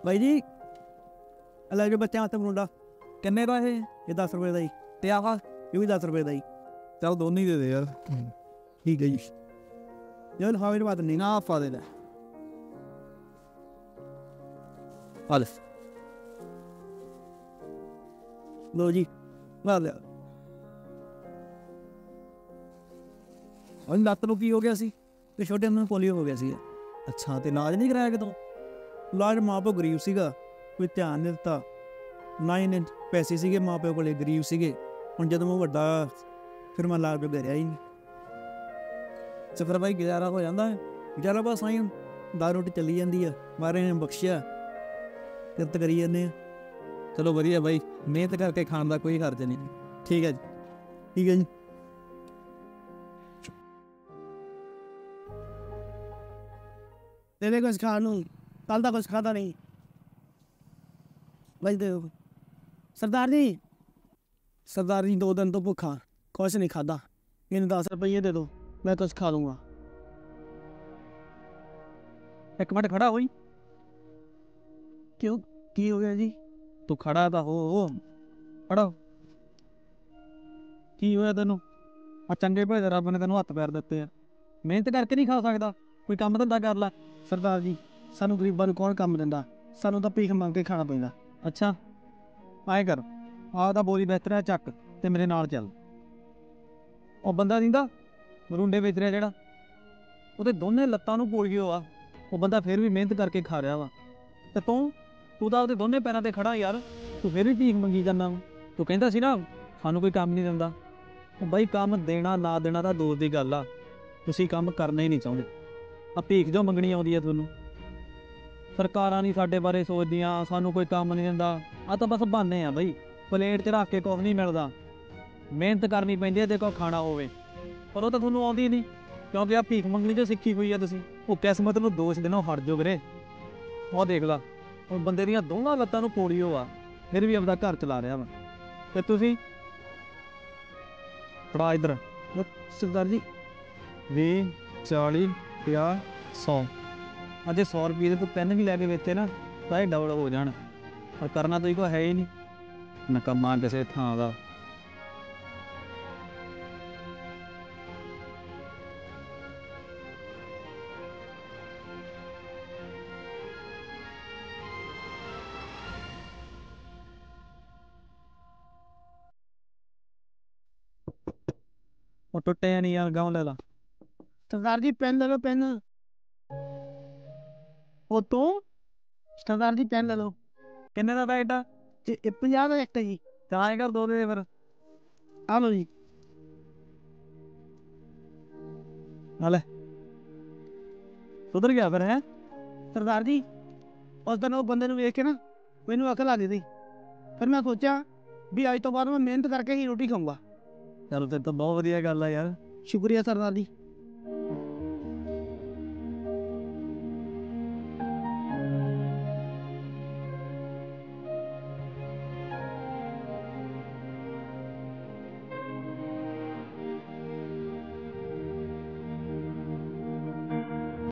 ਬਾਈ ਜੀ ਲੈ ਜੋ ਬੱਚਿਆਂ ਹੱਥ ਮੁੰਡਾ ਕਿੰਨੇ ਦਾ ਇਹ 10 ਰੁਪਏ ਦਾ ਜੀ ਤੇ ਆਹ ਇਹ ਵੀ 10 ਰੁਪਏ ਦਾ ਜੀ ਚੱਲ ਦੋਨੇ ਹੀ ਦੇ ਦੇ ਯਾਰ ਠੀਕ ਹੈ ਜੀ ਯਾਰ ਲਿਫਾਫੇ 'ਚ ਪਾ ਦਿੰਦੀ ਨਾ ਪਾ ਦੇ ਲੈ ਆ ਲੈ ਲਓ ਜੀ ਮਾਰ ਲਿਆ ਉਹ ਲੱਤ ਨੂੰ ਕੀ ਹੋ ਗਿਆ ਸੀ ਤੇ ਛੋਟੇ ਨੂੰ ਪੋਲੀਓ ਹੋ ਗਿਆ ਸੀ ਅੱਛਾ ਤੇ ਇਲਾਜ ਨਹੀਂ ਕਰਾਇਆ ਕਿਤੋਂ ਇਲਾਜ ਮਾਂ ਪਿਓ ਗਰੀਬ ਸੀਗਾ ਕੋਈ ਧਿਆਨ ਨਹੀਂ ਦਿੱਤਾ ਨਾ ਇਹਨੇ ਪੈਸੇ ਸੀਗੇ ਮਾਂ ਪਿਓ ਕੋਲੇ ਗਰੀਬ ਸੀਗੇ ਹੁਣ ਜਦੋਂ ਮੈਂ ਵੱਡਾ ਫਿਰ ਮੈਂ ਇਲਾਜ ਜੋਗਾ ਰਿਹਾ ਹੀ ਨਹੀਂ ਸਫਰ ਬਾਈ ਗੁਜ਼ਾਰਾ ਹੋ ਜਾਂਦਾ ਹੈ ਗੁਜ਼ਾਰਾ ਬਸ ਆਈ ਦਾਲ ਰੋਟੀ ਚੱਲੀ ਜਾਂਦੀ ਆ ਮਾਰੇ ਨੇ ਬਖਸ਼ਿਆ ਕਿਰਤ ਕਰੀ ਜਾਂਦੇ ਆ ਚਲੋ ਵਧੀਆ ਬਾਈ ਮਿਹਨਤ ਕਰਕੇ ਖਾਣ ਦਾ ਕੋਈ ਖਰਚ ਨਹੀਂ ਠੀਕ ਹੈ ਜੀ ਠੀਕ ਹੈ ਜੀ ਦੇ ਕੁਛ ਖਾਣ ਨੂੰ ਕੱਲ ਦਾ ਕੁਛ ਖਾਦਾ ਨਹੀਂ ਬਈ ਦੇ ਸਰਦਾਰ ਜੀ 2 ਦਿਨ ਤੋਂ ਭੁੱਖਾ ਕੁਛ ਨਹੀਂ ਖਾਦਾ ਮੈਨੂੰ 10 ਰੁਪਏ ਦੇ ਦਿਓ ਮੈਂ ਕੁਛ ਖਾ ਲੂੰਗਾ ਇੱਕ ਮਿੰਟ ਖੜਾ ਹੋਈ ਕਿਉਂ ਕੀ ਹੋ ਗਿਆ ਜੀ ਤੂੰ ਖੜਾ ਤਾਂ ਹੋ ਖੜਾ ਕੀ ਹੋਇਆ ਤੈਨੂੰ ਆ ਚੰਗੇ ਭਲੇ ਰੱਬ ਨੇ ਤੈਨੂੰ ਹੱਥ ਪੈਰ ਦਿੱਤੇ ਆ ਮਿਹਨਤ ਕਰਕੇ ਨਹੀਂ ਖਾ ਸਕਦਾ ਕੋਈ ਕੰਮ ਧੰਦਾ ਕਰ ਲੈ ਸਰਦਾਰ ਜੀ ਸਾਨੂੰ ਗਰੀਬਾਂ ਨੂੰ ਕੌਣ ਕੰਮ ਦਿੰਦਾ ਸਾਨੂੰ ਤਾਂ ਭੀਖ ਮੰਗ ਕੇ ਖਾਣਾ ਪੈਂਦਾ ਅੱਛਾ ਆਏ ਕਰ ਆਹ ਤਾਂ ਬੋਲੀ ਬਿਹਤਰ ਹੈ ਚੱਕ ਤੇ ਮੇਰੇ ਨਾਲ ਚੱਲ ਉਹ ਬੰਦਾ ਦਿੰਦਾ ਮਰੁੰਡੇ ਵੇਚ ਰਿਹਾ ਜਿਹੜਾ ਉਹਦੇ ਦੋਨੇ ਲੱਤਾਂ ਨੂੰ ਪੋਲੀਓ ਆ ਉਹ ਬੰਦਾ ਫਿਰ ਵੀ ਮਿਹਨਤ ਕਰਕੇ ਖਾ ਰਿਹਾ ਵਾ ਤੇ ਤੂੰ ਤਾਂ ਉਹਦੇ ਦੋਨੇ ਪੈਰਾਂ ਤੇ ਖੜਾ ਯਾਰ ਤੂੰ ਫਿਰ ਵੀ ਭੀਖ ਮੰਗੀ ਜਾਂਦਾ ਤੂੰ ਕਹਿੰਦਾ ਸੀ ਨਾ ਸਾਨੂੰ ਕੋਈ ਕੰਮ ਨਹੀਂ ਦਿੰਦਾ ਉਹ ਬਾਈ ਕੰਮ ਦੇਣਾ ਨਾ ਦੇਣਾ ਤਾਂ ਦੂਰ ਦੀ ਗੱਲ ਆ ਤੁਸੀਂ ਕੰਮ ਕਰਨਾ ਹੀ ਨਹੀਂ ਚਾਹੁੰਦੇ ਆ ਭੀਖ ਜੋ ਮੰਗਣੀ ਆਉਂਦੀ ਆ ਤੁਹਾਨੂੰ ਸਰਕਾਰਾਂ ਨਹੀਂ ਸਾਡੇ ਬਾਰੇ ਸੋਚਦੀਆਂ ਸਾਨੂੰ ਕੋਈ ਕੰਮ ਨਹੀਂ ਦਿੰਦਾ ਆ ਤਾਂ ਬਸ ਬਹਾਨੇ ਆ ਬਈ ਪਲੇਟ 'ਚ ਰੱਖ ਕੇ ਕੁਛ ਨਹੀਂ ਮਿਲਦਾ ਮਿਹਨਤ ਕਰਨੀ ਪੈਂਦੀ ਹੈ ਦੇਖੋ ਖਾਣਾ ਹੋਵੇ ਪਰ ਉਹ ਤਾਂ ਤੁਹਾਨੂੰ ਆਉਂਦੀ ਨਹੀਂ ਕਿਉਂਕਿ ਆ ਭੀਖ ਮੰਗਣੀ 'ਚ ਸਿੱਖੀ ਹੋਈ ਆ ਤੁਸੀਂ ਉਹ ਕਿਸਮਤ ਨੂੰ ਦੋਸ਼ ਦੇਣਾ ਹਟ ਜਾਓ ਵੀਰੇ ਉਹ ਦੇਖ ਲਾ ਹੁਣ ਬੰਦੇ ਦੀਆਂ ਦੋਵਾਂ ਲੱਤਾਂ ਨੂੰ ਪੋਲੀਓ ਆ ਫਿਰ ਵੀ ਆਪਦਾ ਘਰ ਚਲਾ ਰਿਹਾ ਵਾ ਤੇ ਤੁਸੀਂ ਫੜਾ ਇੱਧਰ ਸਰਦਾਰ ਜੀ 20 40 50 100 ਅਜੇ 100 ਰੁਪਏ ਦੇ ਤੂੰ ਪੈਨ ਵੀ ਲੈ ਕੇ ਵੇਚੇ ਨਾ ਤਾਂ ਇਹ ਡਬਲ ਹੋ ਜਾਣ ਪਰ ਕਰਨਾ ਤਾਂ ਕੋਈ ਹੈ ਹੀ ਨਹੀਂ ਨਕਮਾ ਕਿਸੇ ਥਾਂ ਦਾ ਉਹ ਟੁੱਟਿਆ ਨਹੀਂ ਯਾਰ ਗਾਉਂ ਲੈ ਲਾ ਸਰਦਾਰ ਜੀ ਪੈਨ ਲੈ ਲਓ ਪੈਨ ਉਹ ਤੋਂ ਸਰਦਾਰ ਜੀ ਪੈਨ ਲੈ ਲਓ ਕਿੰਨੇ ਦਾ ਬੈਗ ਏਡਾ ਇਹ 50 ਦਾ ਇੱਕ ਜੀ ਤਾਂ ਐਂ ਕਰ ਦੋ ਦੇ ਫਿਰ ਆ ਲਓ ਜੀ ਆ ਲੈ ਸੁਧਰ ਗਿਆ ਫਿਰ ਹੈ ਸਰਦਾਰ ਜੀ ਉਸ ਦਿਨ ਉਹ ਬੰਦੇ ਨੂੰ ਵੇਖ ਕੇ ਨਾ ਮੈਨੂੰ ਅਕਲ ਆ ਗਈ ਸੀ ਫਿਰ ਮੈਂ ਸੋਚਿਆ ਵੀ ਅੱਜ ਤੋਂ ਬਾਅਦ ਮੈਂ ਮਿਹਨਤ ਕਰਕੇ ਹੀ ਰੋਟੀ ਖਾਊਂਗਾ ਚਲੋ ਫਿਰ ਤਾਂ ਬਹੁਤ ਵਧੀਆ ਗੱਲ ਆ ਯਾਰ ਸ਼ੁਕਰੀਆ ਸਰਦਾਰ ਜੀ